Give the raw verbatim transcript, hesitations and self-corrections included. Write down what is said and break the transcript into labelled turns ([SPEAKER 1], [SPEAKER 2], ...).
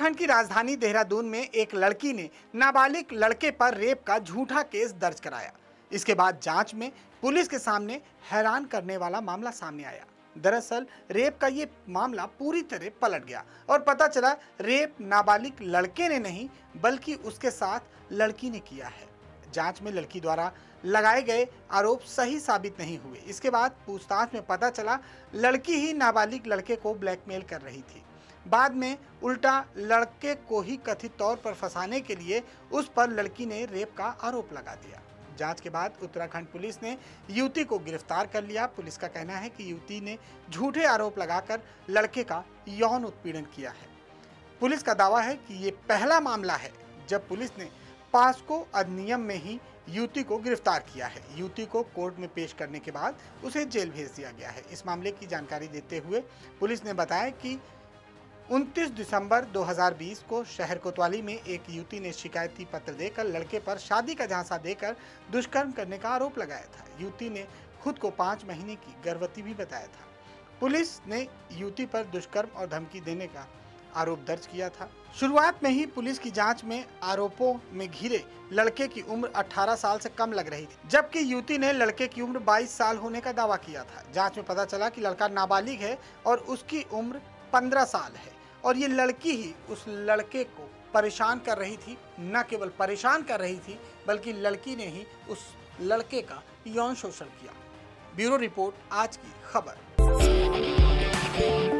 [SPEAKER 1] उत्तराखंड की राजधानी देहरादून में एक लड़की ने नाबालिग लड़के पर रेप का झूठा केस दर्ज कराया। इसके बाद जांच में पुलिस के सामने हैरान करने वाला मामला सामने आया। दरअसल रेप का ये मामला पूरी तरह पलट गया और पता चला रेप नाबालिग लड़के ने नहीं बल्कि उसके साथ लड़की ने किया है। जांच में लड़की द्वारा लगाए गए आरोप सही साबित नहीं हुए। इसके बाद पूछताछ में पता चला लड़की ही नाबालिग लड़के को ब्लैकमेल कर रही थी। बाद में उल्टा लड़के को ही कथित तौर पर फंसाने के लिए उस पर लड़की ने रेप का आरोप लगा दिया। जांच के बाद उत्तराखंड पुलिस ने युवती को गिरफ्तार कर लिया। पुलिस का कहना है कि युवती ने झूठे आरोप लगाकर लड़के का यौन उत्पीड़न किया है। पुलिस का दावा है कि ये पहला मामला है जब पुलिस ने पास्को अधिनियम में ही युवती को गिरफ्तार किया है। युवती को कोर्ट में पेश करने के बाद उसे जेल भेज दिया गया है। इस मामले की जानकारी देते हुए पुलिस ने बताया कि उनतीस दिसंबर दो हज़ार बीस को शहर कोतवाली में एक युवती ने शिकायती पत्र देकर लड़के पर शादी का झांसा देकर दुष्कर्म करने का आरोप लगाया था। युवती ने खुद को पाँच महीने की गर्भवती भी बताया था। पुलिस ने युवती पर दुष्कर्म और धमकी देने का आरोप दर्ज किया था। शुरुआत में ही पुलिस की जांच में आरोपों में घिरे लड़के की उम्र अठारह साल से कम लग रही थी, जबकि युवती ने लड़के की उम्र बाईस साल होने का दावा किया था। जांच में पता चला कि लड़का नाबालिग है और उसकी उम्र पंद्रह साल है और ये लड़की ही उस लड़के को परेशान कर रही थी। न केवल परेशान कर रही थी बल्कि लड़की ने ही उस लड़के का यौन शोषण किया। ब्यूरो रिपोर्ट, आज की खबर।